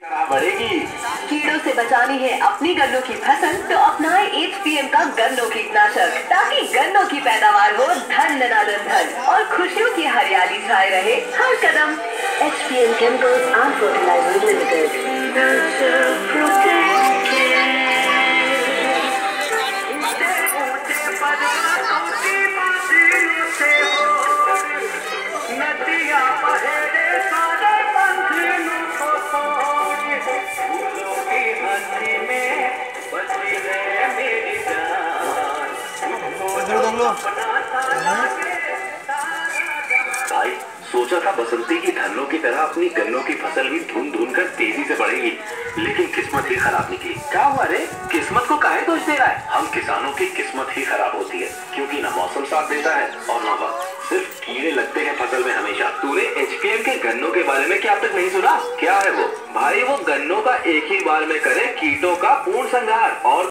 बढ़ेगी। कीड़ों से बचानी है अपनी गन्नों की फसल तो अपनाए HPM का गन्नों कीटनाशक, ताकि गन्नों की पैदावार हो धन धनाधन धन और खुशियों की हरियाली छाए रहे हर कदम। HPM chemicals and fertilizers limited. भाई सोचा था बसंती की धनों की तरह अपनी गन्नों की फसल भी धूम धूम कर तेजी से बढ़ेगी, लेकिन किस्मत ही खराब निकली। क्या हुआ रे? किस्मत को काहे दोष दे रहा है? हम किसानों की किस्मत ही खराब होती है, क्योंकि ना मौसम साथ देता है और ना वक्त। सिर्फ कीड़े लगते हैं फसल में हमेशा। तूने HPM के गन्नों के बारे में क्या अब तक नहीं सुना? क्या है वो? भाई वो गन्नों का एक ही बार में करे कीटों का पूर्ण संहार और